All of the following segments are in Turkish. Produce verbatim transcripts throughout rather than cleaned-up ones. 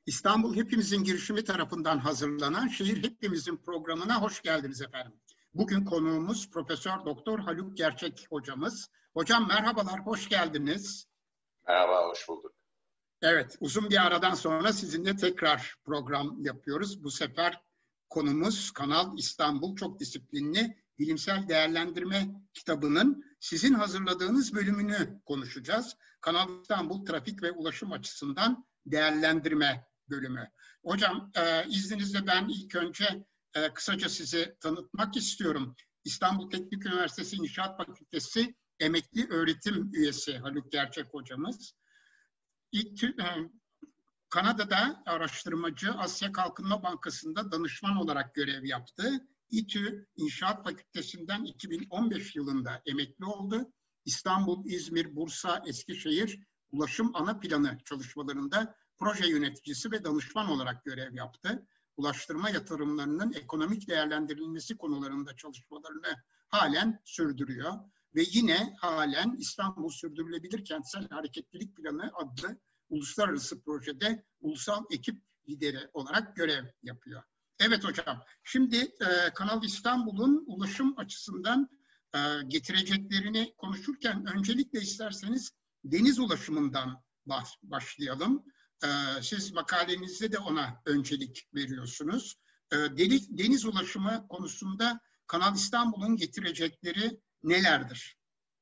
İstanbul Hepimizin girişimi tarafından hazırlanan Şehir Hepimizin programına hoş geldiniz efendim. Bugün konuğumuz Profesör Doktor Haluk Gerçek hocamız. Hocam merhabalar, hoş geldiniz. Merhaba, hoş bulduk. Evet, uzun bir aradan sonra sizinle tekrar program yapıyoruz. Bu sefer konumuz Kanal İstanbul Çok Disiplinli Bilimsel Değerlendirme kitabının sizin hazırladığınız bölümünü konuşacağız. Kanal İstanbul Trafik ve Ulaşım Açısından Değerlendirme bölümü. Hocam e, izninizle ben ilk önce e, kısaca sizi tanıtmak istiyorum. İstanbul Teknik Üniversitesi İnşaat Fakültesi emekli öğretim üyesi Haluk Gerçek hocamız. İlk, e, Kanada'da araştırmacı, Asya Kalkınma Bankası'nda danışman olarak görev yaptı. İTÜ İnşaat Fakültesinden iki bin on beş yılında emekli oldu. İstanbul, İzmir, Bursa, Eskişehir Ulaşım Ana Planı çalışmalarında proje yöneticisi ve danışman olarak görev yaptı. Ulaştırma yatırımlarının ekonomik değerlendirilmesi konularında çalışmalarını halen sürdürüyor. Ve yine halen İstanbul Sürdürülebilir Kentsel Hareketlilik Planı adlı uluslararası projede ulusal ekip lideri olarak görev yapıyor. Evet hocam, şimdi e, Kanal İstanbul'un ulaşım açısından e, getireceklerini konuşurken öncelikle isterseniz deniz ulaşımından başlayalım. E, siz makalenizde de ona öncelik veriyorsunuz. E, deniz, deniz ulaşımı konusunda Kanal İstanbul'un getirecekleri nelerdir?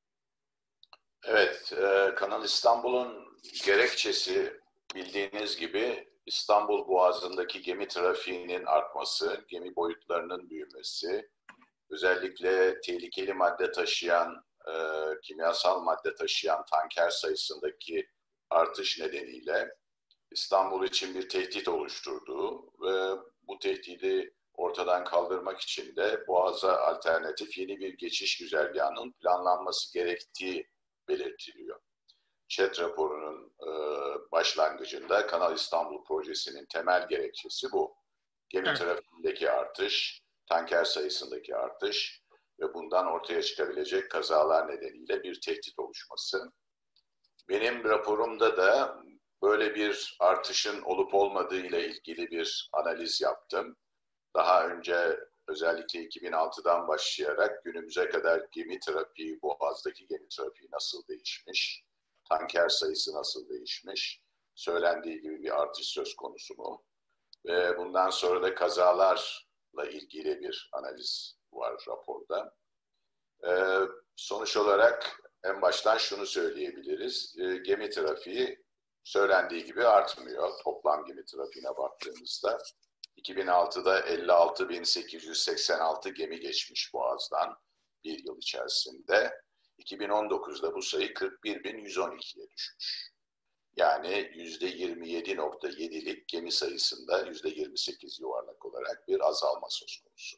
Evet, e, Kanal İstanbul'un gerekçesi bildiğiniz gibi İstanbul Boğazı'ndaki gemi trafiğinin artması, gemi boyutlarının büyümesi, özellikle tehlikeli madde taşıyan, e, kimyasal madde taşıyan tanker sayısındaki artış nedeniyle İstanbul için bir tehdit oluşturduğu ve bu tehdidi ortadan kaldırmak için de Boğaz'a alternatif yeni bir geçiş güzergahının planlanması gerektiği belirtiliyor. ÇED raporunun e, başlangıcında Kanal İstanbul projesinin temel gerekçesi bu. Gemi evet. trafiğindeki artış, tanker sayısındaki artış ve bundan ortaya çıkabilecek kazalar nedeniyle bir tehdit oluşması. Benim raporumda da böyle bir artışın olup olmadığı ile ilgili bir analiz yaptım. Daha önce özellikle iki bin altıdan başlayarak günümüze kadar gemi trafiği, Boğaz'daki gemi trafiği nasıl değişmiş, tanker sayısı nasıl değişmiş, söylendiği gibi bir artış söz konusu mu? Ve bundan sonra da kazalarla ilgili bir analiz var raporda. Ee, sonuç olarak en baştan şunu söyleyebiliriz. Ee, gemi trafiği söylendiği gibi artmıyor. Toplam gemi trafiğine baktığımızda iki bin altıda elli altı bin sekiz yüz seksen altı gemi geçmiş Boğaz'dan bir yıl içerisinde. iki bin on dokuzda bu sayı kırk bir bin yüz on ikiye düşmüş. Yani yüzde yirmi yedi nokta yedilik gemi sayısında yüzde yirmi sekiz yuvarlak olarak bir azalma söz konusu.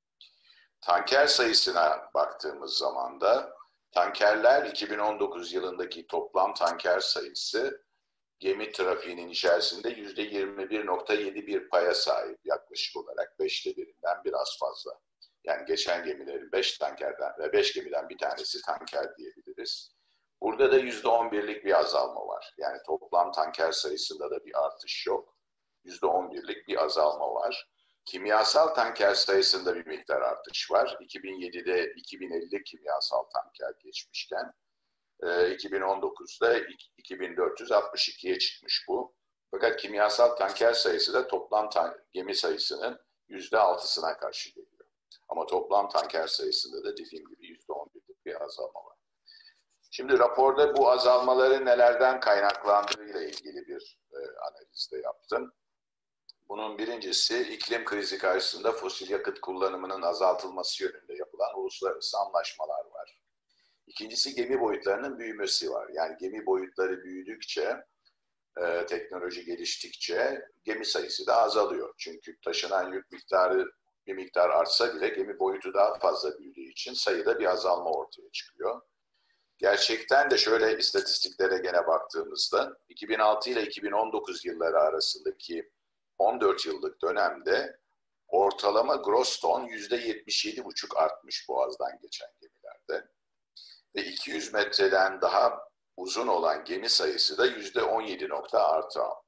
Tanker sayısına baktığımız zaman da tankerler iki bin on dokuz yılındaki toplam tanker sayısı gemi trafiğinin içerisinde yüzde yirmi bir nokta yedi bir paya sahip, yaklaşık olarak beşte birinden biraz fazla. Yani geçen gemilerin beş tankerden ve beş gemiden bir tanesi tanker diyebiliriz. Burada da yüzde on birlik bir azalma var. Yani toplam tanker sayısında da bir artış yok. yüzde on birlik bir azalma var. Kimyasal tanker sayısında bir miktar artış var. iki bin yedide iki bin elli kimyasal tanker geçmişken iki bin on dokuzda iki bin dört yüz altmış ikiye çıkmış bu. Fakat kimyasal tanker sayısı da toplam gemi sayısının yüzde altısına karşı geliyor. Ama toplam tanker sayısında da dediğim gibi yüzde on birlik bir azalma var. Şimdi raporda bu azalmaların nelerden kaynaklandığıyla ilgili bir e, analiz de yaptım. Bunun birincisi iklim krizi karşısında fosil yakıt kullanımının azaltılması yönünde yapılan uluslararası anlaşmalar var. İkincisi gemi boyutlarının büyümesi var. Yani gemi boyutları büyüdükçe, e, teknoloji geliştikçe gemi sayısı da azalıyor. Çünkü taşınan yük miktarı bir miktar artsa bile gemi boyutu daha fazla büyüdüğü için sayıda bir azalma ortaya çıkıyor. Gerçekten de şöyle istatistiklere gene baktığımızda iki bin altı ile iki bin on dokuz yılları arasındaki on dört yıllık dönemde ortalama gross ton yüzde yetmiş yedi buçuk artmış Boğaz'dan geçen gemilerde. Ve iki yüz metreden daha uzun olan gemi sayısı da yüzde on yedi nokta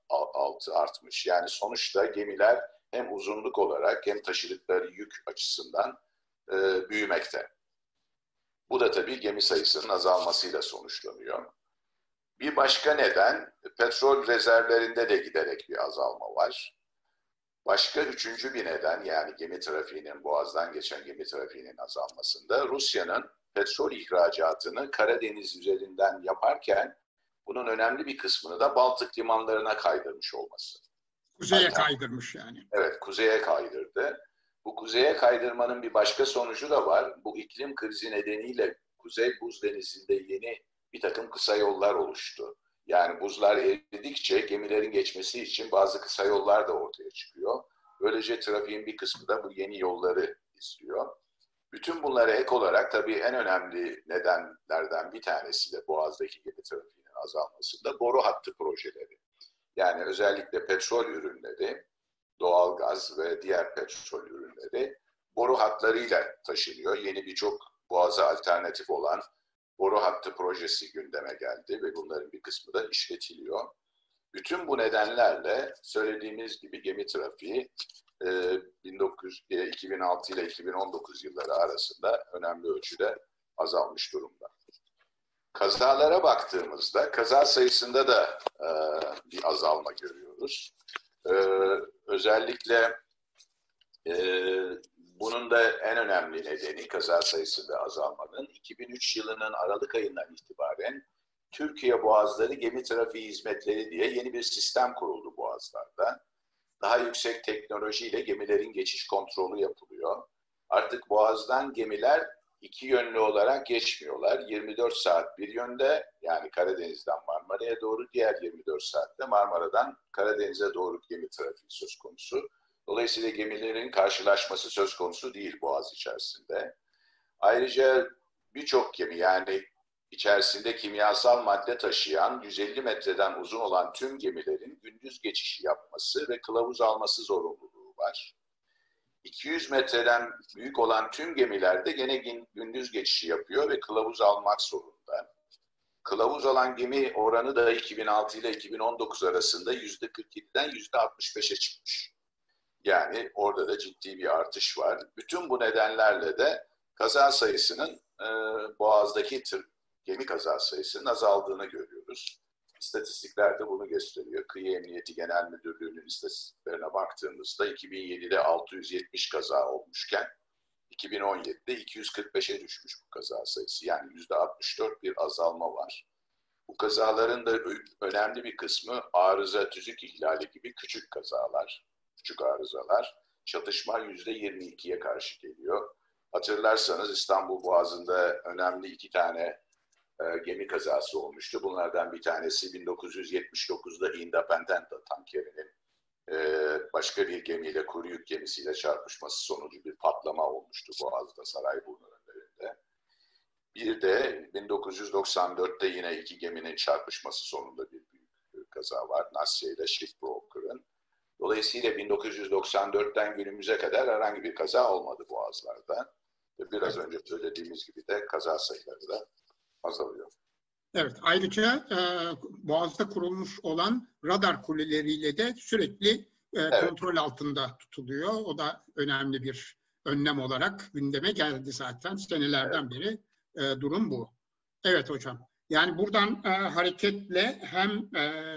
altı artmış. Yani sonuçta gemiler hem uzunluk olarak hem taşıdıkları yük açısından e, büyümekte. Bu da tabii gemi sayısının azalmasıyla sonuçlanıyor. Bir başka neden, petrol rezervlerinde de giderek bir azalma var. Başka üçüncü bir neden, yani gemi trafiğinin, boğazdan geçen gemi trafiğinin azalmasında Rusya'nın petrol ihracatını Karadeniz üzerinden yaparken bunun önemli bir kısmını da Baltık limanlarına kaydırmış olması. Kuzeye Hatta, kaydırmış yani. Evet, kuzeye kaydırdı. Bu kuzeye kaydırmanın bir başka sonucu da var. Bu iklim krizi nedeniyle Kuzey Buz Denizi'nde yeni bir takım kısa yollar oluştu. Yani buzlar eridikçe gemilerin geçmesi için bazı kısa yollar da ortaya çıkıyor. Böylece trafiğin bir kısmı da bu yeni yolları izliyor. Bütün bunlara ek olarak tabii en önemli nedenlerden bir tanesi de Boğaz'daki gemi trafiğinin azalmasında boru hattı projeleri. Yani özellikle petrol ürünleri, doğalgaz ve diğer petrol ürünleri boru hatlarıyla taşınıyor. Yeni birçok boğaza alternatif olan boru hattı projesi gündeme geldi ve bunların bir kısmı da işletiliyor. Bütün bu nedenlerle söylediğimiz gibi gemi trafiği iki bin altı ile iki bin on dokuz yılları arasında önemli ölçüde azalmış durumda. Kazalara baktığımızda kaza sayısında da bir azalma görüyoruz. Özellikle bunun da en önemli nedeni kaza sayısında azalmanın iki bin üç yılının Aralık ayından itibaren Türkiye Boğazları Gemi Trafiği Hizmetleri diye yeni bir sistem kuruldu boğazlarda. Daha yüksek teknolojiyle gemilerin geçiş kontrolü yapılıyor. Artık boğazdan gemiler iki yönlü olarak geçmiyorlar. yirmi dört saat bir yönde, yani Karadeniz'den Marmara'ya doğru, diğer yirmi dört saatte Marmara'dan Karadeniz'e doğru gemi trafiği söz konusu. Dolayısıyla gemilerin karşılaşması söz konusu değil boğaz içerisinde. Ayrıca birçok gemi, yani içerisinde kimyasal madde taşıyan yüz elli metreden uzun olan tüm gemilerin gündüz geçişi yapması ve kılavuz alması zorunluluğu var. iki yüz metreden büyük olan tüm gemilerde gene gündüz geçişi yapıyor ve kılavuz almak zorunda. Kılavuz alan gemi oranı da iki bin altı ile iki bin on dokuz arasında yüzde kırk yediden yüzde altmış beşe çıkmış. Yani orada da ciddi bir artış var. Bütün bu nedenlerle de kaza sayısının e, Boğaz'daki tır, gemi kaza sayısının azaldığını görüyoruz. İstatistikler de bunu gösteriyor. Kıyı Emniyeti Genel Müdürlüğü'nün istatistiklerine baktığımızda iki bin yedide altı yüz yetmiş kaza olmuşken iki bin on yedide iki yüz kırk beşe düşmüş bu kaza sayısı. Yani yüzde altmış dört bir azalma var. Bu kazaların da önemli bir kısmı arıza, tüzük ihlali gibi küçük kazalar, küçük arızalar. Çatışma yüzde yirmi ikiye karşı geliyor. Hatırlarsanız İstanbul Boğazı'nda önemli iki tane e, gemi kazası olmuştu. Bunlardan bir tanesi bin dokuz yüz yetmiş dokuzda Independent tankerinin e, başka bir gemiyle, kuru yük gemisiyle çarpışması sonucu bir patlama olmuştu Boğaz'da, Sarayburnu önlerinde. Bir de bin dokuz yüz doksan dörtte yine iki geminin çarpışması sonunda bir büyük kaza var. Nasya ile Shipbroker'ın. Dolayısıyla bin dokuz yüz doksan dörtten günümüze kadar herhangi bir kaza olmadı Boğazlar'da. Ve biraz önce söylediğimiz gibi de kaza sayıları da azalıyor. Evet, ayrıca e, Boğaz'da kurulmuş olan radar kuleleriyle de sürekli e, evet. kontrol altında tutuluyor. O da önemli bir önlem olarak gündeme geldi zaten. Senelerden evet. beri e, durum bu. Evet hocam. Yani buradan e, hareketle hem e,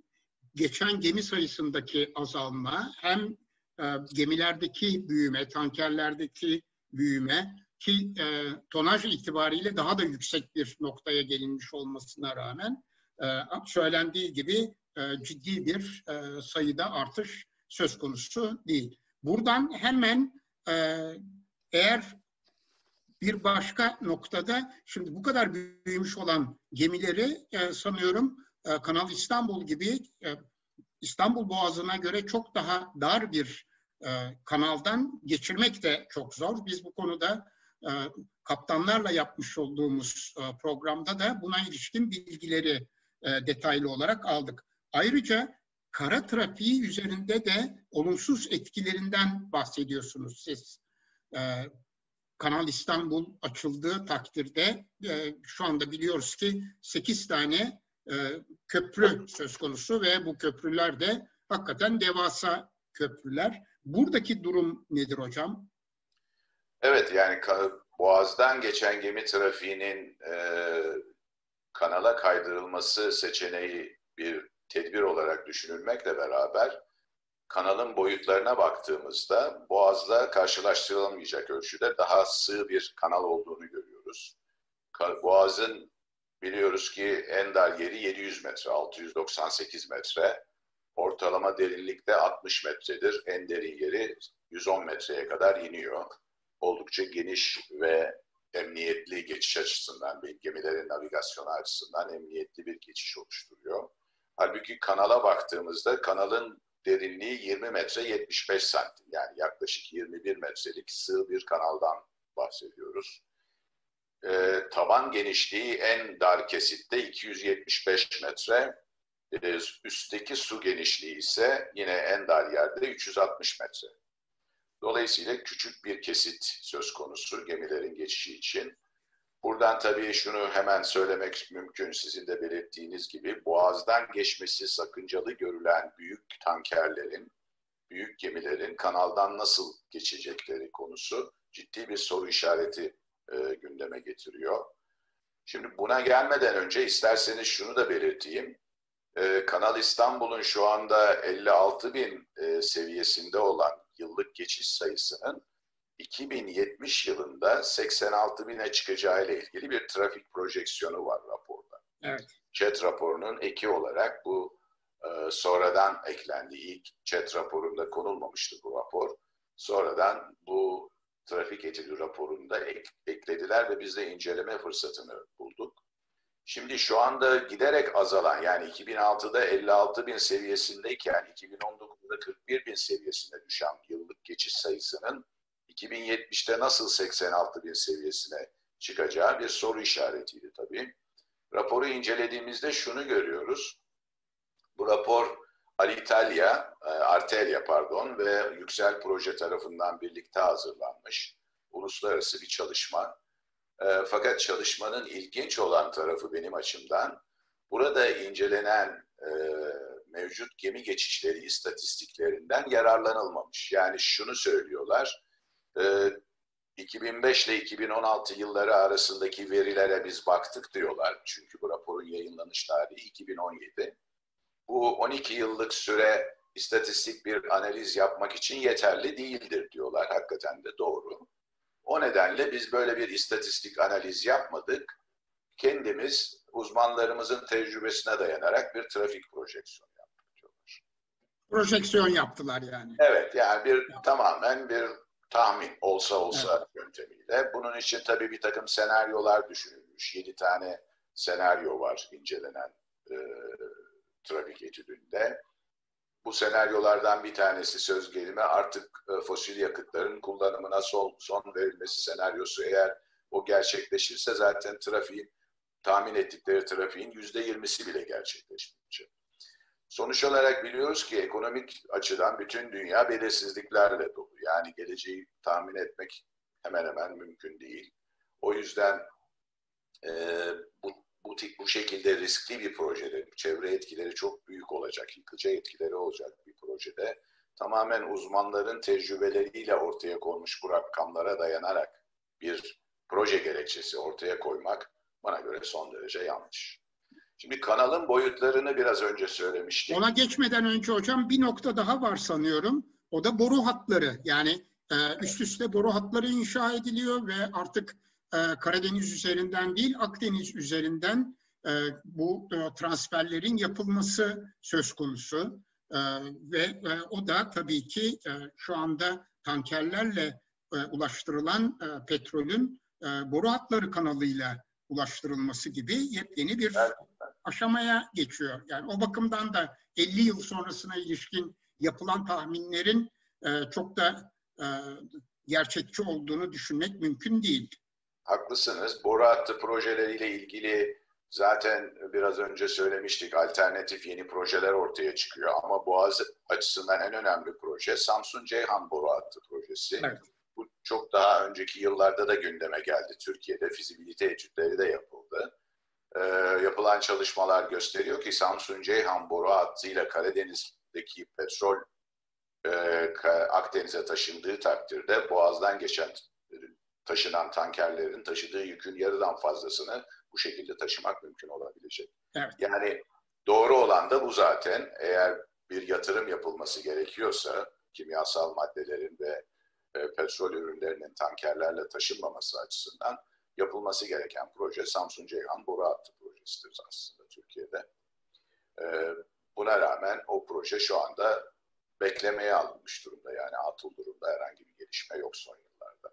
geçen gemi sayısındaki azalma, hem e, gemilerdeki büyüme, tankerlerdeki büyüme ki e, tonaj itibariyle daha da yüksek bir noktaya gelinmiş olmasına rağmen e, söylendiği gibi e, ciddi bir e, sayıda artış söz konusu değil. Buradan hemen e, eğer bir başka noktada, şimdi bu kadar büyümüş olan gemileri e, sanıyorum e, Kanal İstanbul gibi e, İstanbul Boğazı'na göre çok daha dar bir e, kanaldan geçirmek de çok zor. Biz bu konuda e, kaptanlarla yapmış olduğumuz e, programda da buna ilişkin bilgileri e, detaylı olarak aldık. Ayrıca kara trafiği üzerinde de olumsuz etkilerinden bahsediyorsunuz siz. E, Kanal İstanbul açıldığı takdirde e, şu anda biliyoruz ki sekiz tane e, köprü söz konusu ve bu köprüler de hakikaten devasa köprüler. Buradaki durum nedir hocam? Evet, yani Boğaz'dan geçen gemi trafiğinin e, kanala kaydırılması seçeneği bir tedbir olarak düşünülmekle beraber kanalın boyutlarına baktığımızda Boğaz'la karşılaştırılamayacak ölçüde daha sığ bir kanal olduğunu görüyoruz. Boğaz'ın biliyoruz ki en dar yeri yedi yüz metre, altı yüz doksan sekiz metre. Ortalama derinlikte altmış metredir. En derin yeri yüz on metreye kadar iniyor. Oldukça geniş ve emniyetli geçiş açısından, gemilerin navigasyonu açısından emniyetli bir geçiş oluşturuyor. Halbuki kanala baktığımızda kanalın derinliği yirmi metre yetmiş beş santim. Yani yaklaşık yirmi bir metrelik sığ bir kanaldan bahsediyoruz. E, taban genişliği en dar kesitte iki yüz yetmiş beş metre. E, üstteki su genişliği ise yine en dar yerde üç yüz altmış metre. Dolayısıyla küçük bir kesit söz konusu gemilerin geçişi için. Buradan tabii şunu hemen söylemek mümkün. Sizin de belirttiğiniz gibi Boğaz'dan geçmesi sakıncalı görülen büyük tankerlerin, büyük gemilerin kanaldan nasıl geçecekleri konusu ciddi bir soru işareti e, gündeme getiriyor. Şimdi buna gelmeden önce isterseniz şunu da belirteyim. E, Kanal İstanbul'un şu anda elli altı bin e, seviyesinde olan yıllık geçiş sayısının iki bin yetmiş yılında seksen altı bine çıkacağı ile ilgili bir trafik projeksiyonu var raporda. Evet. ÇED raporunun eki olarak bu e, sonradan eklendi. İlk ÇED raporunda konulmamıştı bu rapor. Sonradan bu trafik etüdü raporunda ek, eklediler ve biz de inceleme fırsatını bulduk. Şimdi şu anda giderek azalan, yani iki bin altıda elli altı bin seviyesindeyken iki bin on dokuzda kırk bir bin seviyesine düşen yıllık geçiş sayısının iki bin yetmişte nasıl seksen altı bin seviyesine çıkacağı bir soru işaretiydi tabii. Raporu incelediğimizde şunu görüyoruz. Bu rapor Alitalia, Artelia pardon ve Yüksel Proje tarafından birlikte hazırlanmış uluslararası bir çalışma. Fakat çalışmanın ilginç olan tarafı benim açımdan, burada incelenen e, mevcut gemi geçişleri istatistiklerinden yararlanılmamış. Yani şunu söylüyorlar, e, iki bin beş ile iki bin on altı yılları arasındaki verilere biz baktık diyorlar. Çünkü bu raporun yayınlanış tarihi iki bin on yedi. Bu on iki yıllık süre istatistik bir analiz yapmak için yeterli değildir diyorlar. Hakikaten de doğru. O nedenle biz böyle bir istatistik analiz yapmadık. Kendimiz uzmanlarımızın tecrübesine dayanarak bir trafik projeksiyonu yaptık diyorlar. Projeksiyon yaptılar yani. Evet, yani bir tamamen bir tahmin olsa olsa evet. yöntemiyle. Bunun için tabii bir takım senaryolar düşünülmüş. Yedi tane senaryo var incelenen e, trafik etüdünde. Bu senaryolardan bir tanesi söz gelimi artık e, fosil yakıtların kullanımına son, son verilmesi senaryosu. Eğer o gerçekleşirse zaten trafiğin, tahmin ettikleri trafiğin yüzde yirmisi bile gerçekleşmeyecek. Sonuç olarak biliyoruz ki ekonomik açıdan bütün dünya belirsizliklerle dolu. Yani geleceği tahmin etmek hemen hemen mümkün değil. O yüzden e, bu, bu, bu şekilde riskli bir projede, çevre etkileri çok büyük olacak, yıkıcı etkileri olacak bir projede tamamen uzmanların tecrübeleriyle ortaya konmuş bu rakamlara dayanarak bir proje gerekçesi ortaya koymak bana göre son derece yanlış. Şimdi kanalın boyutlarını biraz önce söylemiştik. Ona geçmeden önce hocam bir nokta daha var sanıyorum. O da boru hatları. Yani e, üst üste boru hatları inşa ediliyor ve artık e, Karadeniz üzerinden değil Akdeniz üzerinden e, bu e, transferlerin yapılması söz konusu. E, ve e, o da tabii ki e, şu anda tankerlerle e, ulaştırılan e, petrolün e, boru hatları kanalıyla ulaştırılması gibi yepyeni bir evet. aşamaya geçiyor. Yani o bakımdan da elli yıl sonrasına ilişkin yapılan tahminlerin e, çok da e, gerçekçi olduğunu düşünmek mümkün değil. Haklısınız. Boru hattı projeleriyle ilgili zaten biraz önce söylemiştik, alternatif yeni projeler ortaya çıkıyor. Ama Boğaz açısından en önemli proje Samsun-Ceyhan boru hattı projesi. Evet. Bu çok daha önceki yıllarda da gündeme geldi. Türkiye'de fizibilite etütleri de yapıldı. e, yapılan çalışmalar gösteriyor ki Samsun-Ceyhan boru hattıyla Karadeniz'deki petrol e, Akdeniz'e taşındığı takdirde Boğaz'dan geçen taşınan tankerlerin taşıdığı yükün yarıdan fazlasını bu şekilde taşımak mümkün olabilecek. Evet. Yani doğru olan da bu zaten. Eğer bir yatırım yapılması gerekiyorsa kimyasal maddelerin ve e, petrol ürünlerinin tankerlerle taşınmaması açısından yapılması gereken proje Samsun-Ceyhan boru hattı projesidir aslında Türkiye'de. E, buna rağmen o proje şu anda beklemeye alınmış durumda. Yani atıl durumda, herhangi bir gelişme yok son yıllarda.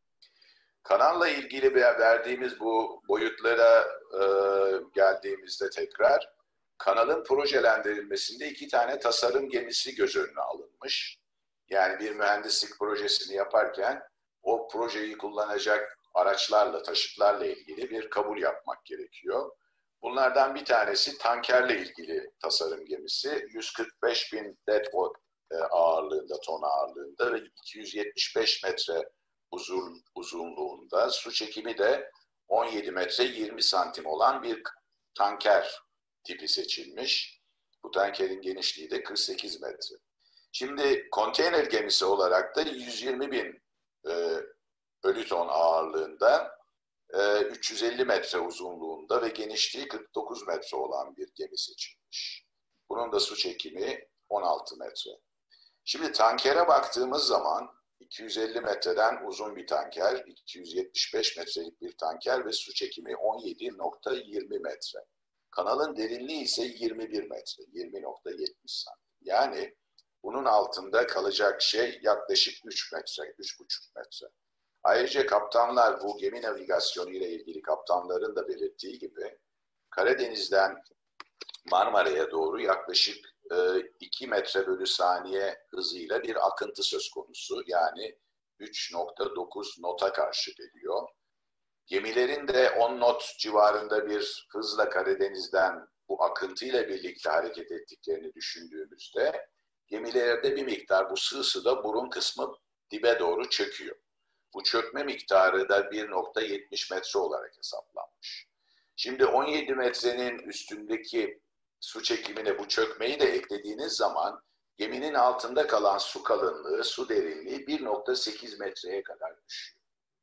Kanalla ilgili verdiğimiz bu boyutlara e, geldiğimizde tekrar kanalın projelendirilmesinde iki tane tasarım gemisi göz önüne alınmış. Yani bir mühendislik projesini yaparken o projeyi kullanacak araçlarla, taşıtlarla ilgili bir kabul yapmak gerekiyor. Bunlardan bir tanesi tankerle ilgili tasarım gemisi. yüz kırk beş bin deadwatt ağırlığında, ton ağırlığında ve iki yüz yetmiş beş metre uzun, uzunluğunda, su çekimi de on yedi metre yirmi santim olan bir tanker tipi seçilmiş. Bu tankerin genişliği de kırk sekiz metre. Şimdi konteyner gemisi olarak da yüz yirmi bin e, ölü ton ağırlığında, e, üç yüz elli metre uzunluğunda ve genişliği kırk dokuz metre olan bir gemi seçilmiş. Bunun da su çekimi on altı metre. Şimdi tankere baktığımız zaman iki yüz elli metreden uzun bir tanker, iki yüz yetmiş beş metrelik bir tanker ve su çekimi on yedi nokta yirmi metre. Kanalın derinliği ise yirmi bir metre, yirmi nokta yetmiş santim. Yani bunun altında kalacak şey yaklaşık üç metre, üç buçuk metre. Ayrıca kaptanlar, bu gemi navigasyonu ile ilgili kaptanların da belirttiği gibi Karadeniz'den Marmara'ya doğru yaklaşık iki metre bölü saniye hızıyla bir akıntı söz konusu. Yani üç nokta dokuz nota karşı geliyor. Gemilerin de on not civarında bir hızla Karadeniz'den bu akıntıyla birlikte hareket ettiklerini düşündüğümüzde gemilerde bir miktar bu sığ suda burun kısmı dibe doğru çöküyor. Bu çökme miktarı da bir nokta yetmiş metre olarak hesaplanmış. Şimdi on yedi metrenin üstündeki su çekimine bu çökmeyi de eklediğiniz zaman geminin altında kalan su kalınlığı, su derinliği bir nokta sekiz metreye kadar düşüyor.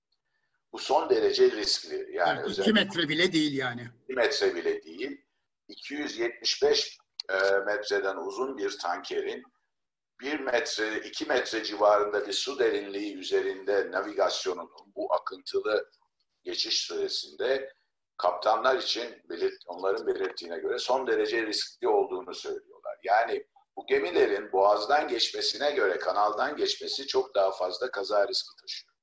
Bu son derece riskli. Yani, yani iki metre bile değil yani. iki metre bile değil. iki yüz yetmiş beş e, metreden uzun bir tankerin bir metre, iki metre civarında bir su derinliği üzerinde navigasyonun bu akıntılı geçiş süresinde kaptanlar için belirt, onların belirttiğine göre son derece riskli olduğunu söylüyorlar. Yani bu gemilerin boğazdan geçmesine göre kanaldan geçmesi çok daha fazla kaza riski taşıyor.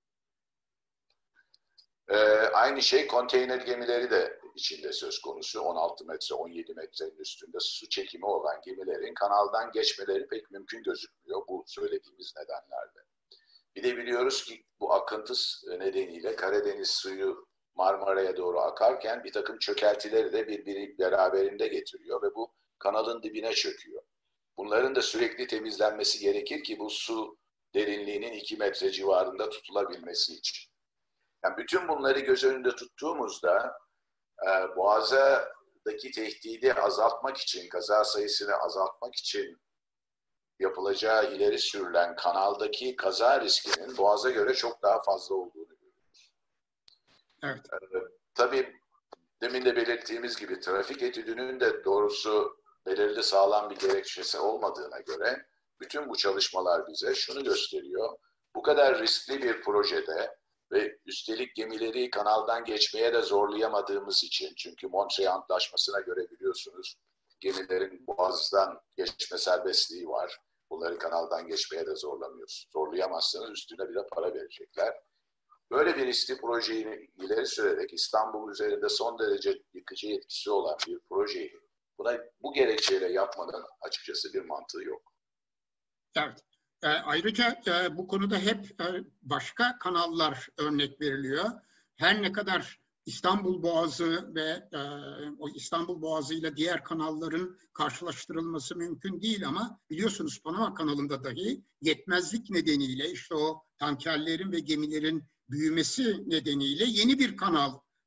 Ee, aynı şey konteyner gemileri de içinde söz konusu. on altı metre, on yedi metrenin üstünde su çekimi olan gemilerin kanaldan geçmeleri pek mümkün gözükmüyor bu söylediğimiz nedenlerle. Bir de biliyoruz ki bu akıntı nedeniyle Karadeniz suyu Marmara'ya doğru akarken bir takım çökeltileri de birbiri beraberinde getiriyor ve bu kanalın dibine çöküyor. Bunların da sürekli temizlenmesi gerekir ki bu su derinliğinin iki metre civarında tutulabilmesi için. Yani bütün bunları göz önünde tuttuğumuzda e, Boğaz'daki tehdidi azaltmak için, kaza sayısını azaltmak için yapılacağı ileri sürülen kanaldaki kaza riskinin Boğaz'a göre çok daha fazla olduğunu görüyoruz. Evet. E, tabii demin de belirttiğimiz gibi trafik etüdünün de doğrusu belirli sağlam bir gerekçesi olmadığına göre bütün bu çalışmalar bize şunu gösteriyor. Bu kadar riskli bir projede ve üstelik gemileri kanaldan geçmeye de zorlayamadığımız için, çünkü Montreal Antlaşması'na göre biliyorsunuz gemilerin boğazdan geçme serbestliği var. Bunları kanaldan geçmeye de zorlamıyoruz. Zorlayamazsanız üstüne bile para verecekler. Böyle bir riskli projeyi ileri sürerek İstanbul üzerinde son derece yıkıcı etkisi olan bir projeyi buna bu gerekçeyle yapmanın açıkçası bir mantığı yok. Evet. E, ayrıca e, bu konuda hep e, başka kanallar örnek veriliyor. Her ne kadar İstanbul Boğazı ve e, o İstanbul Boğazı ile diğer kanalların karşılaştırılması mümkün değil ama biliyorsunuz Panama kanalında dahi yetmezlik nedeniyle işte o tankerlerin ve gemilerin büyümesi nedeniyle yeni bir kanal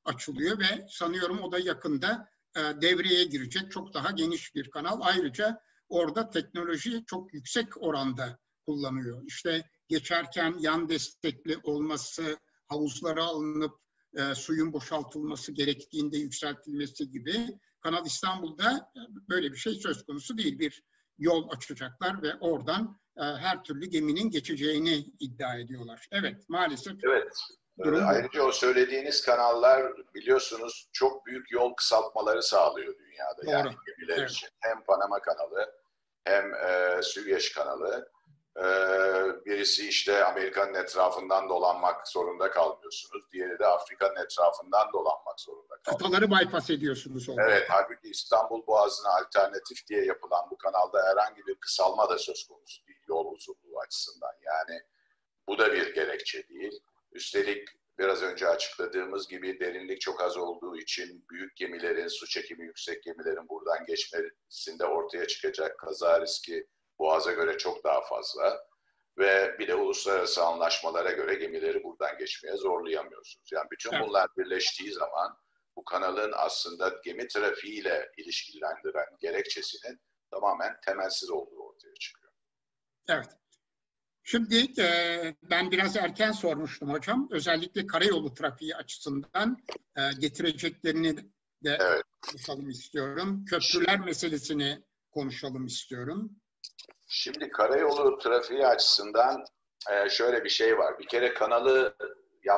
açılıyor ve sanıyorum o da yakında e, devreye girecek. Çok daha geniş bir kanal. Ayrıca orada teknoloji çok yüksek oranda kullanıyor. İşte geçerken yan destekli olması, havuzlara alınıp e, suyun boşaltılması gerektiğinde yükseltilmesi gibi. Kanal İstanbul'da böyle bir şey söz konusu değil. Bir yol açacaklar ve oradan e, her türlü geminin geçeceğini iddia ediyorlar. Evet, maalesef. Evet. Durum Ayrıca bu. o söylediğiniz kanallar biliyorsunuz çok büyük yol kısaltmaları sağlıyor dünyada. Doğru. Yani gemiler Evet. için. Hem Panama kanalı hem e, Süveyş kanalı. E, birisi işte Amerika'nın etrafından dolanmak zorunda kalmıyorsunuz. Diğeri de Afrika'nın etrafından dolanmak zorunda kalıyorsunuz. Kıtaları bypass ediyorsunuz orada. Evet, halbuki İstanbul Boğazı'na alternatif diye yapılan bu kanalda herhangi bir kısalma da söz konusu değil yol uzunluğu açısından. Yani bu da bir gerekçe değil. Üstelik biraz önce açıkladığımız gibi derinlik çok az olduğu için büyük gemilerin, su çekimi yüksek gemilerin buradan geçmesinde ortaya çıkacak kaza riski Boğaz'a göre çok daha fazla. Ve bir de uluslararası anlaşmalara göre gemileri buradan geçmeye zorlayamıyorsunuz. Yani bütün bunlar birleştiği zaman bu kanalın aslında gemi trafiğiyle ilişkilendiren gerekçesinin tamamen temelsiz olduğu ortaya çıkıyor. Evet. Şimdi e, ben biraz erken sormuştum hocam. Özellikle karayolu trafiği açısından e, getireceklerini de evet. konuşalım istiyorum. Köprüler Şimdi, meselesini konuşalım istiyorum. Şimdi karayolu trafiği açısından e, şöyle bir şey var. Bir kere kanalı yap,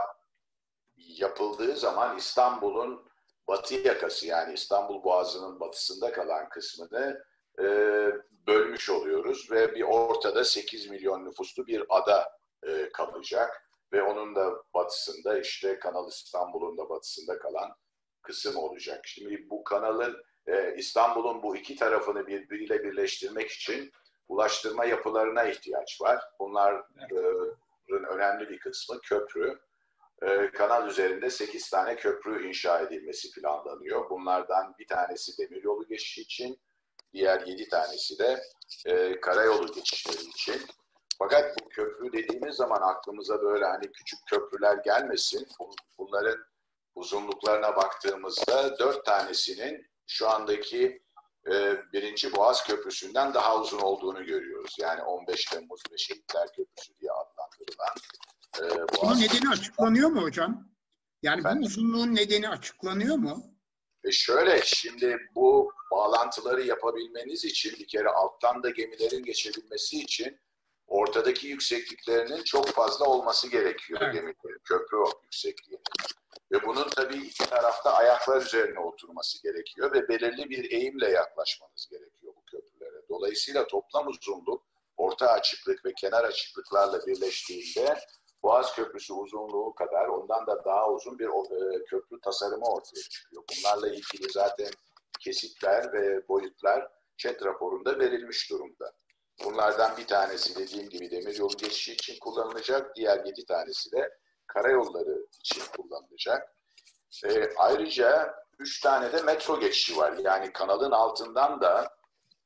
yapıldığı zaman İstanbul'un batı yakası yani İstanbul Boğazı'nın batısında kalan kısmını e, bölmüş oluyoruz ve bir ortada sekiz milyon nüfuslu bir ada e, kalacak ve onun da batısında işte Kanal İstanbul'un da batısında kalan kısım olacak. Şimdi bu kanalın e, İstanbul'un bu iki tarafını birbiriyle birleştirmek için ulaştırma yapılarına ihtiyaç var. Bunların önemli bir kısmı köprü. E, kanal üzerinde sekiz tane köprü inşa edilmesi planlanıyor. Bunlardan bir tanesi demiryolu geçişi için, diğer yedi tanesi de e, karayolu geçişleri için. Fakat bu köprü dediğimiz zaman aklımıza böyle hani küçük köprüler gelmesin. Bunların uzunluklarına baktığımızda dört tanesinin şu andaki e, birinci Boğaz Köprüsü'nden daha uzun olduğunu görüyoruz. Yani on beş Temmuz ve Şehitler Köprüsü diye adlandırılan. E, Bunun nedeni açıklanıyor mu hocam? Yani Efendim? Bu uzunluğun nedeni açıklanıyor mu? E şöyle, şimdi bu bağlantıları yapabilmeniz için bir kere alttan da gemilerin geçebilmesi için ortadaki yüksekliklerinin çok fazla olması gerekiyor evet. gemilerin, köprü yüksekliği. Ve bunun tabii iki tarafta ayaklar üzerine oturması gerekiyor ve belirli bir eğimle yaklaşmanız gerekiyor bu köprülere. Dolayısıyla toplam uzunluk, orta açıklık ve kenar açıklıklarla birleştiğinde Boğaz Köprüsü uzunluğu kadar ondan da daha uzun bir e, köprü tasarımı ortaya çıkıyor. Bunlarla ilgili zaten kesitler ve boyutlar ÇED raporunda verilmiş durumda. Bunlardan bir tanesi dediğim gibi demiryolu geçişi için kullanılacak, diğer yedi tanesi de karayolları için kullanılacak. E, ayrıca üç tane de metro geçişi var. Yani kanalın altından da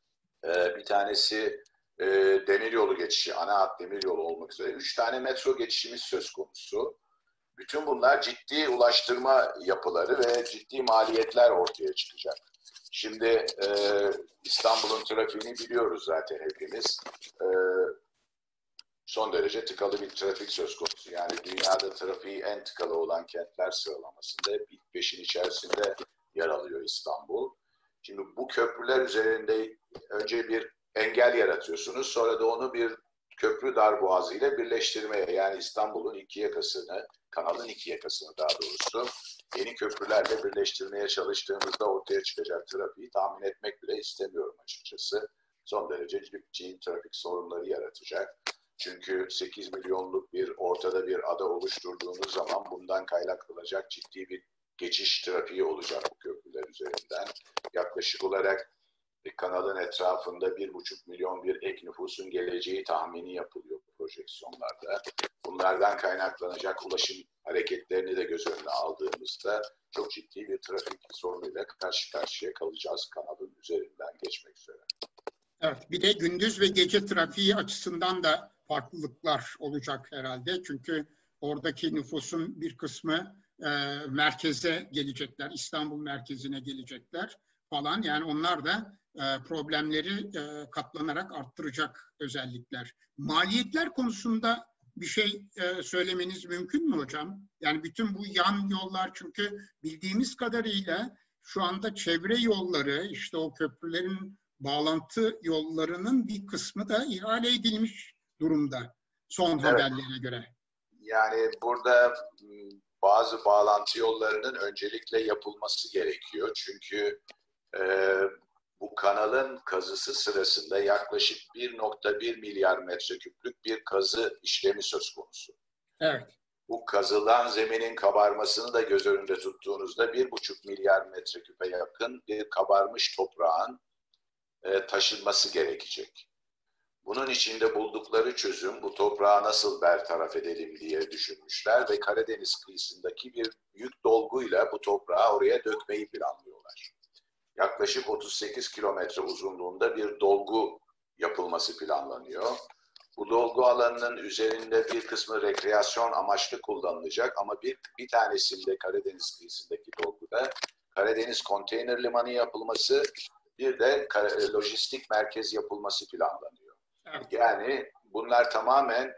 e, bir tanesi e, demiryolu geçişi, ana hat demiryolu olmak üzere üç tane metro geçişimiz söz konusu. Bütün bunlar ciddi ulaştırma yapıları ve ciddi maliyetler ortaya çıkacak. Şimdi e, İstanbul'un trafiğini biliyoruz zaten hepimiz. E, son derece tıkalı bir trafik söz konusu. Yani dünyada trafiği en tıkalı olan kentler sıralamasında hep ilk beşin içerisinde yer alıyor İstanbul. Şimdi bu köprüler üzerinde önce bir engel yaratıyorsunuz. Sonra da onu bir köprü darboğazı ile birleştirmeye, yani İstanbul'un iki yakasını, kanalın iki yakasını daha doğrusu yeni köprülerle birleştirmeye çalıştığımızda ortaya çıkacak trafiği tahmin etmek bile istemiyorum açıkçası. Son derece ciddi trafik sorunları yaratacak. Çünkü sekiz milyonluk bir ortada bir ada oluşturduğunuz zaman bundan kaynaklanacak ciddi bir geçiş trafiği olacak bu köprüler üzerinden. Yaklaşık olarak kanalın etrafında bir buçuk milyon bir ek nüfusun geleceği tahmini yapılıyor projeksiyonlarda. Bunlardan kaynaklanacak ulaşım hareketlerini de göz önüne aldığımızda çok ciddi bir trafik sorunuyla karşı karşıya kalacağız kanalın üzerinden geçmek üzere. Evet, bir de gündüz ve gece trafiği açısından da farklılıklar olacak herhalde. Çünkü oradaki nüfusun bir kısmı e, merkeze gelecekler, İstanbul merkezine gelecekler falan. Yani onlar da e, problemleri e, katlanarak arttıracak özellikler. Maliyetler konusunda bir şey e, söylemeniz mümkün mü hocam? Yani bütün bu yan yollar, çünkü bildiğimiz kadarıyla şu anda çevre yolları, işte o köprülerin bağlantı yollarının bir kısmı da ihale edilmiş durumda son Evet. haberlere göre. Yani burada bazı bağlantı yollarının öncelikle yapılması gerekiyor. Çünkü e, bu kanalın kazısı sırasında yaklaşık bir nokta bir milyar metreküplük bir kazı işlemi söz konusu. Evet. Bu kazılan zeminin kabarmasını da göz önünde tuttuğunuzda bir buçuk milyar metreküpe yakın bir kabarmış toprağın e, taşınması gerekecek. Bunun içinde buldukları çözüm bu toprağı nasıl bertaraf edelim diye düşünmüşler ve Karadeniz kıyısındaki bir yük dolguyla bu toprağı oraya dökmeyi planlıyorlar. Yaklaşık otuz sekiz kilometre uzunluğunda bir dolgu yapılması planlanıyor. Bu dolgu alanının üzerinde bir kısmı rekreasyon amaçlı kullanılacak ama bir, bir tanesinde Karadeniz kıyısındaki dolguda Karadeniz Konteyner Limanı yapılması, bir de lojistik merkez yapılması planlanıyor. Yani bunlar tamamen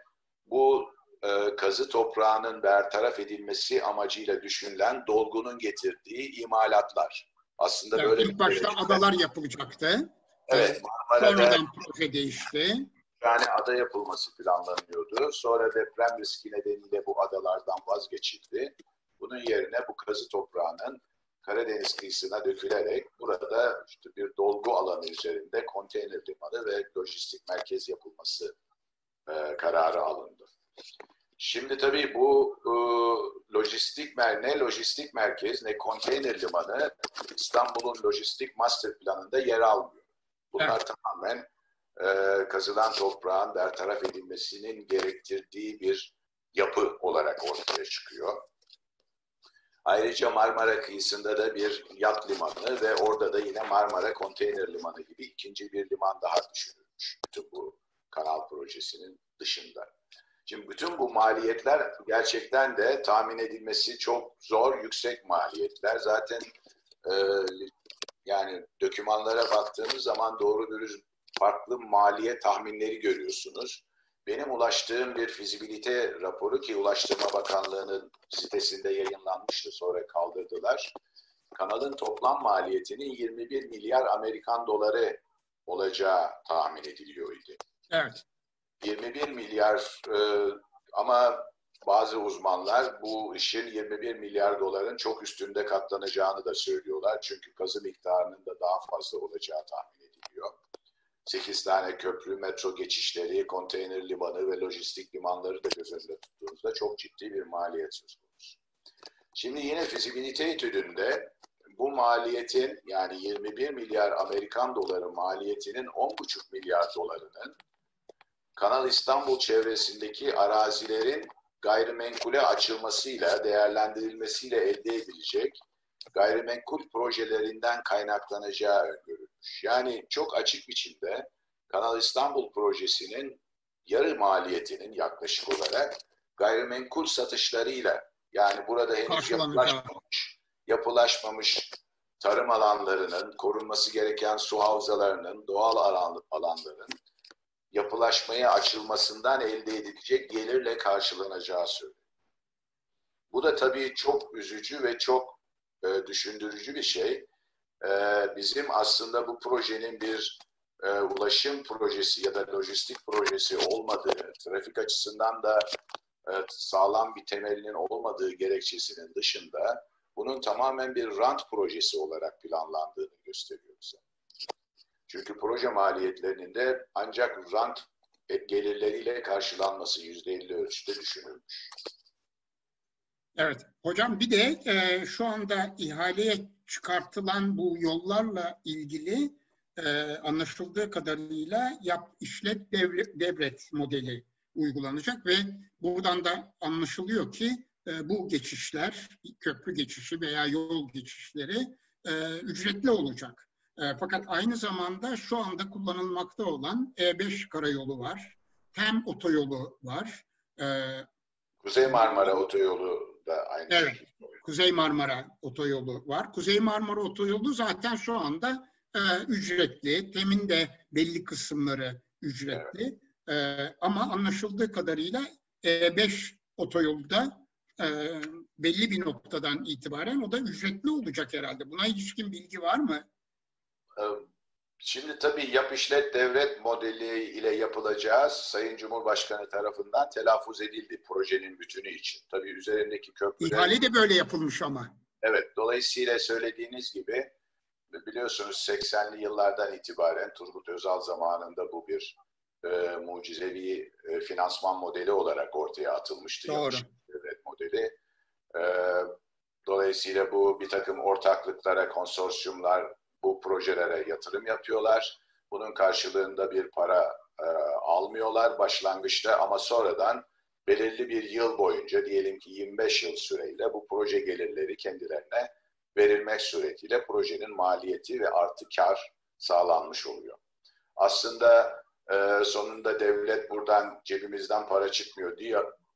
bu e, kazı toprağının bertaraf edilmesi amacıyla düşünülen dolgunun getirdiği imalatlar. Aslında evet, böyle ilk başta bir adalar yapılacaktı. Evet, Marmara'da sonradan proje değişti. Yani ada yapılması planlanıyordu. Sonra deprem riski nedeniyle bu adalardan vazgeçildi. Bunun yerine bu kazı toprağının Karadeniz kıyısına dökülerek burada işte bir dolgu alanı üzerinde konteyner limanı ve lojistik merkez yapılması e, kararı alındı. Şimdi tabii bu e, lojistik mer ne lojistik merkez ne konteyner limanı İstanbul'un lojistik master planında yer almıyor. Bunlar evet. tamamen e, kazılan toprağın bertaraf edilmesinin gerektirdiği bir yapı olarak ortaya çıkıyor. Ayrıca Marmara kıyısında da bir yat limanı ve orada da yine Marmara Konteyner Limanı gibi ikinci bir liman daha düşünülmüş. Bütün bu kanal projesinin dışında. Şimdi bütün bu maliyetler gerçekten de tahmin edilmesi çok zor, yüksek maliyetler. Zaten e, yani dokümanlara baktığınız zaman doğru dürüst farklı maliyet tahminleri görüyorsunuz. Benim ulaştığım bir fizibilite raporu ki Ulaştırma Bakanlığı'nın sitesinde yayınlanmıştı, sonra kaldırdılar. Kanalın toplam maliyetinin yirmi bir milyar Amerikan doları olacağı tahmin ediliyordu. Evet. yirmi bir milyar e, ama bazı uzmanlar bu işin yirmi bir milyar doların çok üstünde katlanacağını da söylüyorlar. Çünkü kazı miktarının da daha fazla olacağı tahmin ediliyor. sekiz tane köprü, metro geçişleri, konteyner limanı ve lojistik limanları da göz önünde tuttuğunuzda çok ciddi bir maliyet söz konusu. Şimdi yine fizibilite etüdünde bu maliyetin, yani yirmi bir milyar Amerikan doları maliyetinin on buçuk milyar dolarının Kanal İstanbul çevresindeki arazilerin gayrimenkule açılmasıyla, değerlendirilmesiyle elde edilecek gayrimenkul projelerinden kaynaklanacağı öngörülmüş. Yani çok açık biçimde Kanal İstanbul projesinin yarı maliyetinin yaklaşık olarak gayrimenkul satışlarıyla, yani burada henüz yapılaşmamış, yapılaşmamış tarım alanlarının, korunması gereken su havzalarının, doğal alan, alanların yapılaşmaya açılmasından elde edilecek gelirle karşılanacağı söyleniyor. Bu da tabii çok üzücü ve çok e, düşündürücü bir şey. E, bizim aslında bu projenin bir e, ulaşım projesi ya da lojistik projesi olmadığı, trafik açısından da e, sağlam bir temelinin olmadığı gerekçesinin dışında bunun tamamen bir rant projesi olarak planlandığını gösteriyor bize. Çünkü proje maliyetlerinin de ancak rant gelirleriyle karşılanması yüzde elli ölçüde düşünülmüş. Evet. Hocam bir de e, şu anda ihaleye çıkartılan bu yollarla ilgili e, anlaşıldığı kadarıyla yap, işlet, devret, devret modeli uygulanacak ve buradan da anlaşılıyor ki e, bu geçişler, köprü geçişi veya yol geçişleri e, ücretli olacak. E, fakat aynı zamanda şu anda kullanılmakta olan E beş karayolu var, TEM otoyolu var. E, Kuzey Marmara otoyolu da aynı evet. şekilde. Kuzey Marmara Otoyolu var. Kuzey Marmara Otoyolu zaten şu anda e, ücretli. Temin de belli kısımları ücretli. Evet. E, ama anlaşıldığı kadarıyla E beş otoyolu da e, belli bir noktadan itibaren o da ücretli olacak herhalde. Buna ilişkin bilgi var mı? Şimdi tabii yap işlet devlet modeli ile yapılacağı Sayın Cumhurbaşkanı tarafından telaffuz edildi projenin bütünü için. Tabii üzerindeki köprüler... İhale de böyle yapılmış ama. Evet, dolayısıyla söylediğiniz gibi biliyorsunuz seksenli yıllardan itibaren Turgut Özal zamanında bu bir e, mucizevi e, finansman modeli olarak ortaya atılmıştı. Doğru. Devlet modeli. E, dolayısıyla bu bir takım ortaklıklara, konsorsiyumlar bu projelere yatırım yapıyorlar. Bunun karşılığında bir para e, almıyorlar başlangıçta ama sonradan belirli bir yıl boyunca diyelim ki yirmi beş yıl süreyle bu proje gelirleri kendilerine verilmek suretiyle projenin maliyeti ve artı kar sağlanmış oluyor. Aslında e, sonunda devlet buradan cebimizden para çıkmıyor diye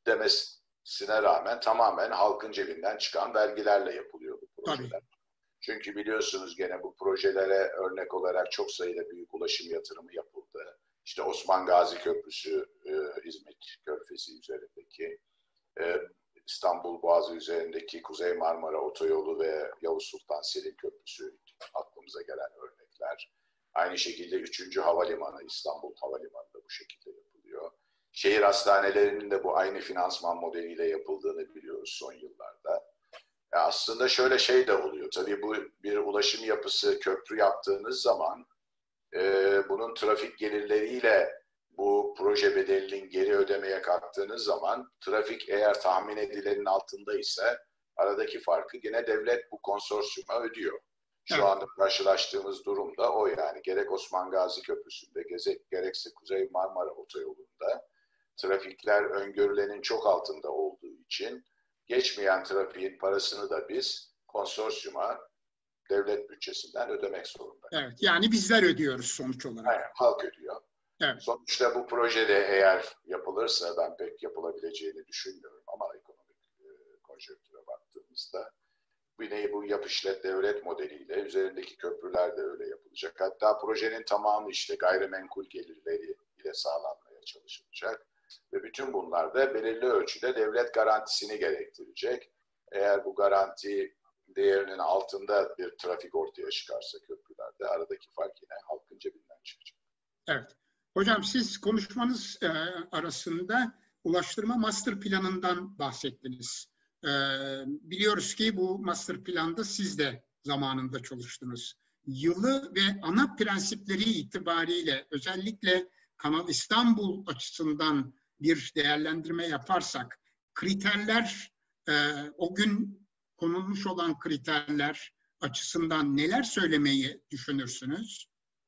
demesine rağmen tamamen halkın cebinden çıkan vergilerle yapılıyor bu projeler. Tabii. Çünkü biliyorsunuz gene bu projelere örnek olarak çok sayıda büyük ulaşım yatırımı yapıldı. İşte Osman Gazi Köprüsü, e, İzmit Körfezi üzerindeki, e, İstanbul Boğazı üzerindeki Kuzey Marmara Otoyolu ve Yavuz Sultan Selim Köprüsü aklımıza gelen örnekler. Aynı şekilde üçüncü Havalimanı, İstanbul Havalimanı da bu şekilde yapılıyor. Şehir hastanelerinin de bu aynı finansman modeliyle yapıldığını biliyoruz son yıllarda. Aslında şöyle şey de oluyor. Tabii bu bir ulaşım yapısı, köprü yaptığınız zaman e, bunun trafik gelirleriyle bu proje bedelinin geri ödemeye kalktığınız zaman trafik eğer tahmin edilenin altında ise aradaki farkı yine devlet bu konsorsiyuma ödüyor. Şu evet. anda karşılaştığımız durum da o yani. Gerek Osman Gazi Köprüsü'nde gerekse Kuzey Marmara Otoyolu'nda trafikler öngörülenin çok altında olduğu için geçmeyen trafiğin parasını da biz konsorsiyuma devlet bütçesinden ödemek zorundayız. Evet, yani bizler ödüyoruz sonuç olarak. Aynen, halk ödüyor. Evet. Sonuçta bu projede eğer yapılırsa ben pek yapılabileceğini düşünmüyorum ama ekonomik e, konjonktüre baktığımızda yine bu yap işlet devlet modeliyle üzerindeki köprüler de öyle yapılacak. Hatta projenin tamamı işte gayrimenkul gelirleri ile sağlanmaya çalışılacak. Ve bütün bunlar da belirli ölçüde devlet garantisini gerektirecek. Eğer bu garanti değerinin altında bir trafik ortaya çıkarsa köprülerde aradaki fark yine halkın cebinden çıkacak. Evet. Hocam siz konuşmanız e, arasında ulaştırma master planından bahsettiniz. E, biliyoruz ki bu master planda siz de zamanında çalıştınız. Yılı ve ana prensipleri itibariyle özellikle Kanal İstanbul açısından bir değerlendirme yaparsak kriterler, e, o gün konulmuş olan kriterler açısından neler söylemeyi düşünürsünüz?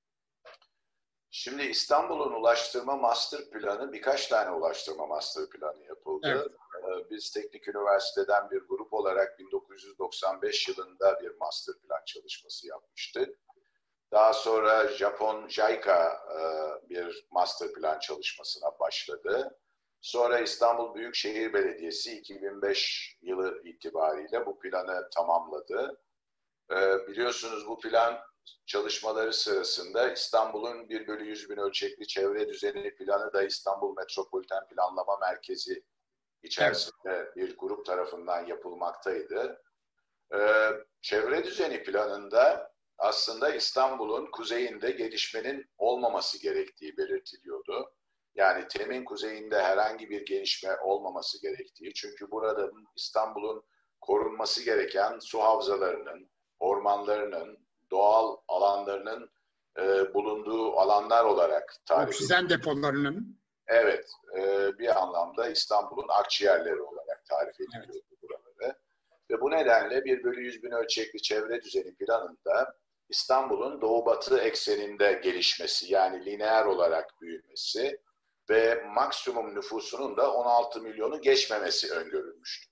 Şimdi İstanbul'un ulaştırma master planı, birkaç tane ulaştırma master planı yapıldı. Evet. Biz Teknik Üniversiteden bir grup olarak bin dokuz yüz doksan beş yılında bir master plan çalışması yapmıştık. Daha sonra Japon JICA bir master plan çalışmasına başladı. Sonra İstanbul Büyükşehir Belediyesi iki bin beş yılı itibariyle bu planı tamamladı. Biliyorsunuz bu plan çalışmaları sırasında İstanbul'un bir bölü yüz bin ölçekli çevre düzeni planı da İstanbul Metropoliten Planlama Merkezi içerisinde evet. bir grup tarafından yapılmaktaydı. Çevre düzeni planında aslında İstanbul'un kuzeyinde gelişmenin olmaması gerektiği belirtiliyordu. Yani Tem'in kuzeyinde herhangi bir gelişme olmaması gerektiği. Çünkü burada İstanbul'un korunması gereken su havzalarının, ormanlarının, doğal alanlarının e, bulunduğu alanlar olarak tarif ediliyor. Oksijen depolarının. Evet, e, bir anlamda İstanbul'un akciğerleri olarak tarif ediliyor evet. buraları. Ve bu nedenle bir bölü yüz bin ölçekli çevre düzeni planında İstanbul'un doğu-batı ekseninde gelişmesi, yani lineer olarak büyümesi ve maksimum nüfusunun da on altı milyonu geçmemesi öngörülmüştü.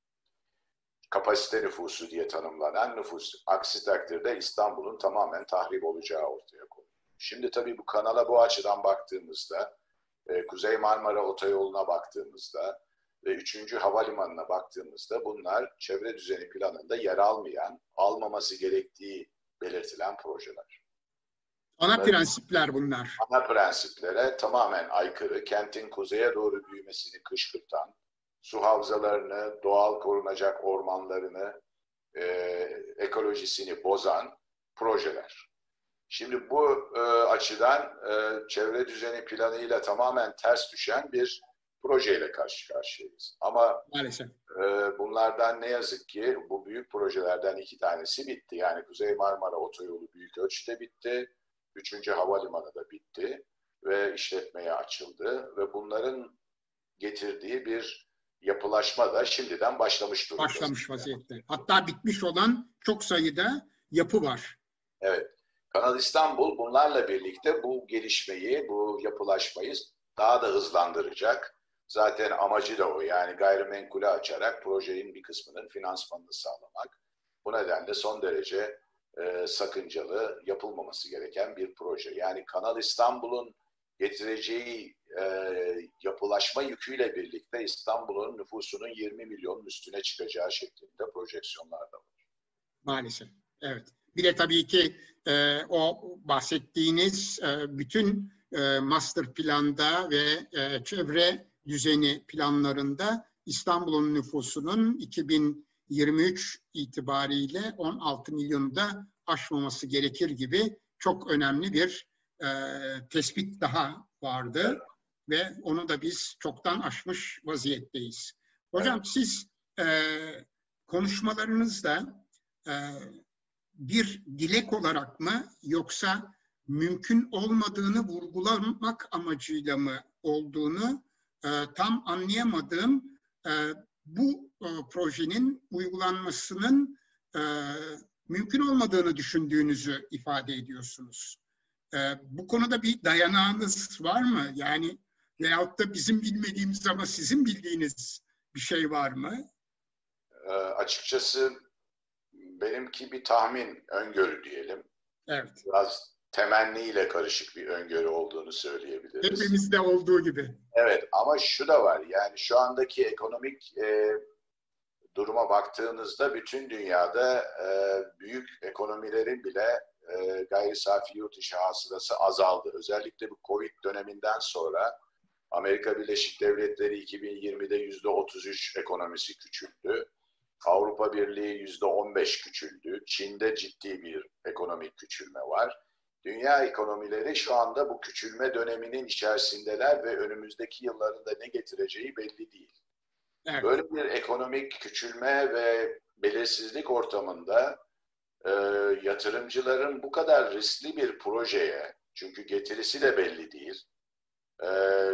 Kapasite nüfusu diye tanımlanan nüfus. Aksi takdirde İstanbul'un tamamen tahrip olacağı ortaya konuluyor. Şimdi tabii bu kanala bu açıdan baktığımızda, e, Kuzey Marmara Otoyolu'na baktığımızda ve üçüncü havalimanına baktığımızda bunlar çevre düzeni planında yer almayan, almaması gerektiği belirtilen projeler. Ana Bunların prensipler bunlar. ana prensiplere tamamen aykırı, kentin kuzeye doğru büyümesini kışkırtan, su havzalarını, doğal korunacak ormanlarını, e, ekolojisini bozan projeler. Şimdi bu e, açıdan e, çevre düzeni planıyla tamamen ters düşen bir projeyle karşı karşıyayız. Ama Maalesef. e, bunlardan ne yazık ki bu büyük projelerden iki tanesi bitti. Yani Kuzey Marmara Otoyolu büyük ölçüde bitti. Üçüncü havalimanı da bitti ve işletmeye açıldı ve bunların getirdiği bir yapılaşma da şimdiden başlamış durumda. Başlamış vaziyette. Hatta bitmiş olan çok sayıda yapı var. Evet. Kanal İstanbul bunlarla birlikte bu gelişmeyi, bu yapılaşmayı daha da hızlandıracak. Zaten amacı da o. Yani gayrimenkulü açarak projenin bir kısmının finansmanını sağlamak. Bu nedenle son derece e, sakıncalı, yapılmaması gereken bir proje. Yani Kanal İstanbul'un getireceği e, yapılaşma yüküyle birlikte İstanbul'un nüfusunun yirmi milyonun üstüne çıkacağı şeklinde projeksiyonlar da var. Maalesef. Evet. Bir de tabii ki e, o bahsettiğiniz e, bütün e, master planda ve e, çevre düzeni planlarında İstanbul'un nüfusunun iki bin yirmi üç itibariyle on altı milyonu da aşmaması gerekir gibi çok önemli bir e, tespit daha vardı ve onu da biz çoktan aşmış vaziyetteyiz. Hocam evet. Siz e, konuşmalarınızda e, bir dilek olarak mı yoksa mümkün olmadığını vurgulamak amacıyla mı olduğunu e, tam anlayamadığım e, bu e, projenin uygulanmasının e, mümkün olmadığını düşündüğünüzü ifade ediyorsunuz. E, bu konuda bir dayanağınız var mı? Yani veyahut da bizim bilmediğimiz ama sizin bildiğiniz bir şey var mı? E, açıkçası benimki bir tahmin, öngörü diyelim. Evet. Biraz temenniyle karışık bir öngörü olduğunu söyleyebiliriz. Hepimizde olduğu gibi. Evet, ama şu da var. Yani şu andaki ekonomik e, duruma baktığınızda bütün dünyada e, büyük ekonomilerin bile e, gayri safi yurt içi hasılası azaldı. Özellikle bu Covid döneminden sonra Amerika Birleşik Devletleri iki bin yirmide yüzde otuz üç ekonomisi küçüldü. Avrupa Birliği yüzde on beş küçüldü. Çin'de ciddi bir ekonomik küçülme var. Dünya ekonomileri şu anda bu küçülme döneminin içerisindeler ve önümüzdeki yıllarında ne getireceği belli değil. Evet. Böyle bir ekonomik küçülme ve belirsizlik ortamında e, yatırımcıların bu kadar riskli bir projeye, çünkü getirisi de belli değil, e,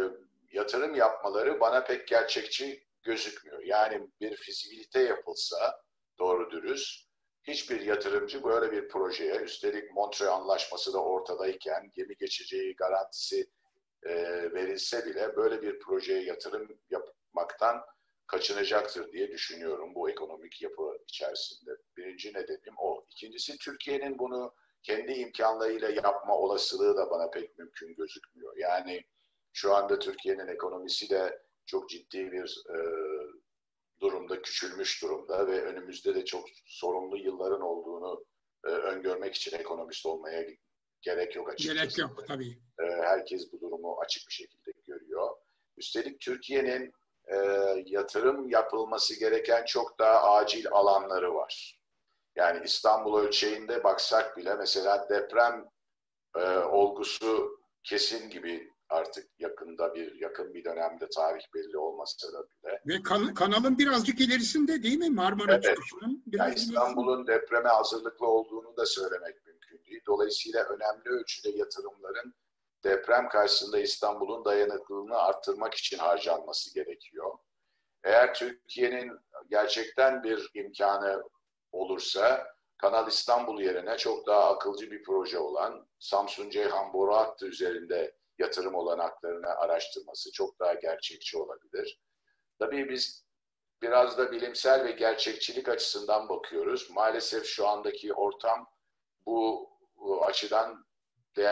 yatırım yapmaları bana pek gerçekçi gözükmüyor. Yani bir fizibilite yapılsa doğru dürüst, hiçbir yatırımcı böyle bir projeye, üstelik Montreux Anlaşması da ortadayken gemi geçeceği garantisi e, verilse bile böyle bir projeye yatırım yapmaktan kaçınacaktır diye düşünüyorum bu ekonomik yapı içerisinde. Birinci nedenim o. İkincisi, Türkiye'nin bunu kendi imkanlarıyla yapma olasılığı da bana pek mümkün gözükmüyor. Yani şu anda Türkiye'nin ekonomisi de çok ciddi bir e, durumda, küçülmüş durumda ve önümüzde de çok sorunlu yılların olduğunu e, öngörmek için ekonomist olmaya gerek yok açıkçası. Gerek yok tabii. E, herkes bu durumu açık bir şekilde görüyor. Üstelik Türkiye'nin e, yatırım yapılması gereken çok daha acil alanları var. Yani İstanbul ölçeğinde baksak bile mesela deprem e, olgusu kesin gibi artık yakında bir yakın bir dönemde tarih belli olmasa da bile. Ve kan, kanalın birazcık ilerisinde değil mi Marmara evet. çıkışının? Yani İstanbul'un depreme hazırlıklı olduğunu da söylemek mümkün değil. Dolayısıyla önemli ölçüde yatırımların deprem karşısında İstanbul'un dayanıklılığını arttırmak için harcanması gerekiyor. Eğer Türkiye'nin gerçekten bir imkanı olursa Kanal İstanbul yerine çok daha akılcı bir proje olan Samsun-Ceyhan boru hattı üzerinde yatırım olanaklarını araştırması çok daha gerçekçi olabilir. Tabii biz biraz da bilimsel ve gerçekçilik açısından bakıyoruz. Maalesef şu andaki ortam bu, bu açıdan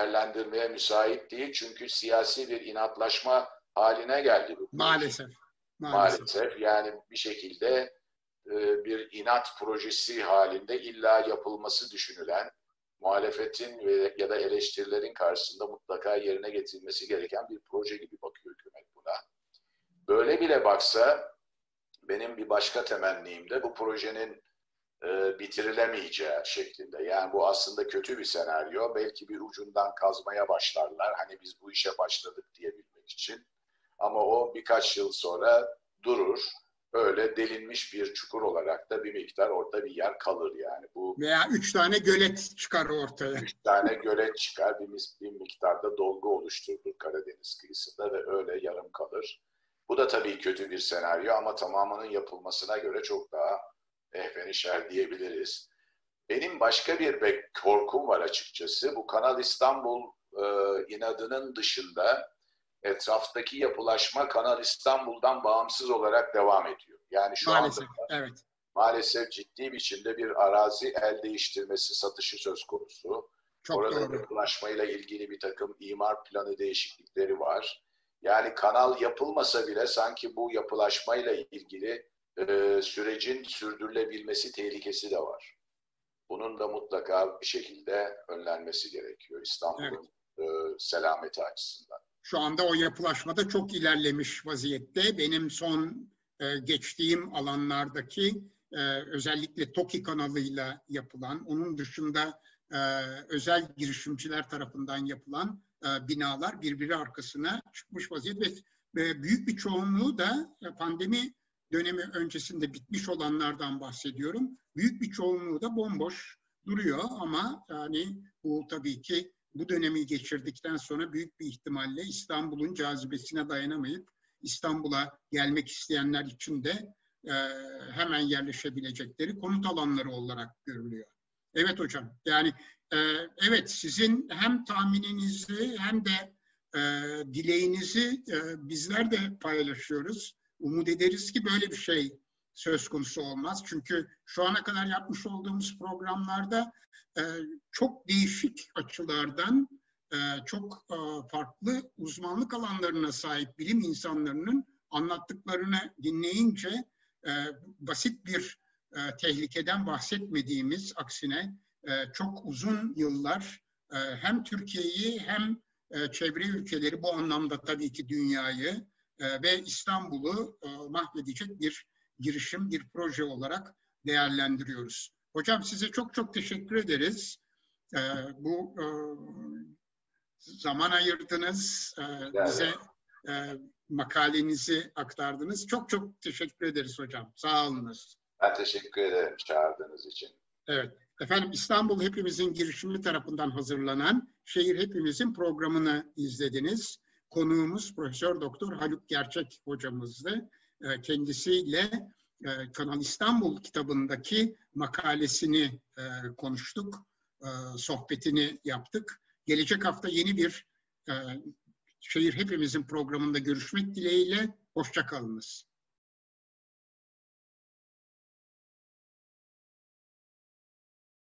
değerlendirmeye müsait değil. Çünkü siyasi bir inatlaşma haline geldi bu. Maalesef. Maalesef. Maalesef. Yani bir şekilde e, bir inat projesi halinde illa yapılması düşünülen, muhalefetin ve ya da eleştirilerin karşısında mutlaka yerine getirilmesi gereken bir proje gibi bakıyor hükümet buna. Böyle bile baksa benim bir başka temennim de bu projenin e, bitirilemeyeceği şeklinde. Yani bu aslında kötü bir senaryo. Belki bir ucundan kazmaya başlarlar. Hani biz bu işe başladık diyebilmek için. Ama o birkaç yıl sonra durur. Öyle delinmiş bir çukur olarak da bir miktar orada bir yer kalır yani. Bu veya üç tane gölet çıkar ortaya. Üç tane gölet çıkar, bir, bir miktarda dolgu oluşturulur Karadeniz kıyısında ve öyle yarım kalır. Bu da tabii kötü bir senaryo ama tamamının yapılmasına göre çok daha ehvenişer diyebiliriz. Benim başka bir korkum var açıkçası. Bu Kanal İstanbul e, inadının dışında etraftaki yapılaşma Kanal İstanbul'dan bağımsız olarak devam ediyor. Yani şu maalesef, anda evet. maalesef ciddi biçimde bir arazi el değiştirmesi, satışı söz konusu. Çok Orada doğru. yapılaşmayla ilgili bir takım imar planı değişiklikleri var. Yani kanal yapılmasa bile sanki bu yapılaşmayla ilgili e, sürecin sürdürülebilmesi tehlikesi de var. Bunun da mutlaka bir şekilde önlenmesi gerekiyor İstanbul'un evet. e, selameti açısından. Şu anda o yapılaşmada çok ilerlemiş vaziyette. Benim son e, geçtiğim alanlardaki e, özellikle TOKİ kanalıyla yapılan, onun dışında e, özel girişimciler tarafından yapılan e, binalar birbiri arkasına çıkmış vaziyette ve e, büyük bir çoğunluğu da e, pandemi dönemi öncesinde bitmiş olanlardan bahsediyorum. Büyük bir çoğunluğu da bomboş duruyor ama yani bu tabii ki bu dönemi geçirdikten sonra büyük bir ihtimalle İstanbul'un cazibesine dayanamayıp İstanbul'a gelmek isteyenler için de e, hemen yerleşebilecekleri konut alanları olarak görülüyor. Evet hocam, yani e, evet sizin hem tahmininizi hem de e, dileğinizi e, bizler de paylaşıyoruz. Umut ederiz ki böyle bir şey söz konusu olmaz. Çünkü şu ana kadar yapmış olduğumuz programlarda e, çok değişik açılardan e, çok e, farklı uzmanlık alanlarına sahip bilim insanlarının anlattıklarını dinleyince e, basit bir e, tehlikeden bahsetmediğimiz, aksine e, çok uzun yıllar e, hem Türkiye'yi hem e, çevre ülkeleri, bu anlamda tabii ki dünyayı e, ve İstanbul'u e, mahvedecek bir girişim, bir proje olarak değerlendiriyoruz. Hocam size çok çok teşekkür ederiz. Ee, bu e, zaman ayırdınız, e, bize e, makalenizi aktardınız. Çok çok teşekkür ederiz hocam. Sağ olunuz. Ben teşekkür ederim çağırdığınız için. Evet. Efendim İstanbul Hepimizin girişimi tarafından hazırlanan Şehir Hepimizin programını izlediniz. Konuğumuz Profesör Doktor Haluk Gerçek hocamızdı. E, kendisiyle e, Kanal İstanbul kitabındaki makalesini e, konuştuk. E, sohbetini yaptık. Gelecek hafta yeni bir e, Şehir Hepimizin programında görüşmek dileğiyle. Hoşça kalınız.